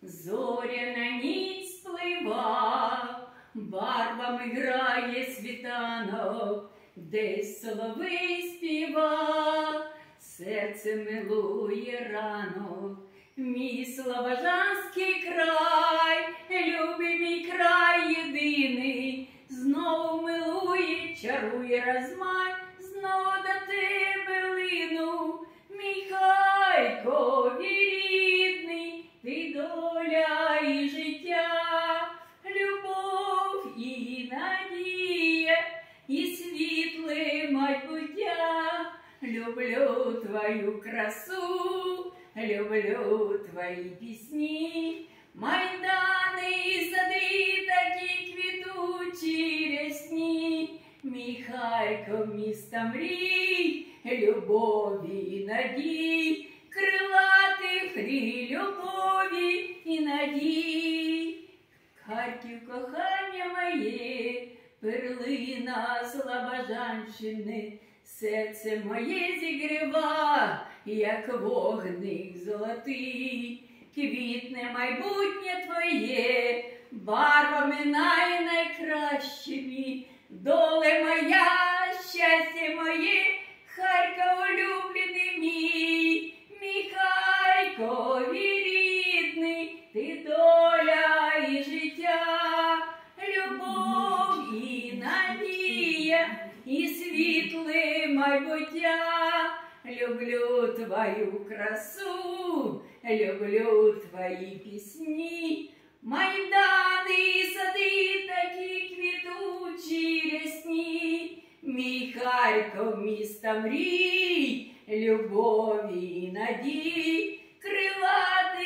Зоряна ніч спливав, барвами грає світанок, десь соловей співав, серце милує ранок. Мій слобожанський край, любий мій край єдиний, знову милує, чарує розмай, знову до тебе лину. Мій Харкові рідний, ти доля і життя, любов і надія, і світле майбуття. Люблю твою красу, люблю твої пісні, майдани і сади такі квітучі рясні. Мій Харків місто мрій, любові і надій, крилатих мрій, любові і надій. Харків, кохання моє, перлина Слобожанщини, серце моє зігріва, як вогник золотий. Квітне майбутнє твоє, барвами найкращими. Доле моя, щастя моє, Харків улюблений мій. Мій Харкові рідний, ти доля і життя, любов і надія, і світле майбуття. Люблю твою красу, люблю твої пісні, майдани і сади такі квітучі рясні. Мій Харків місто мрій, любові і надій, крилатих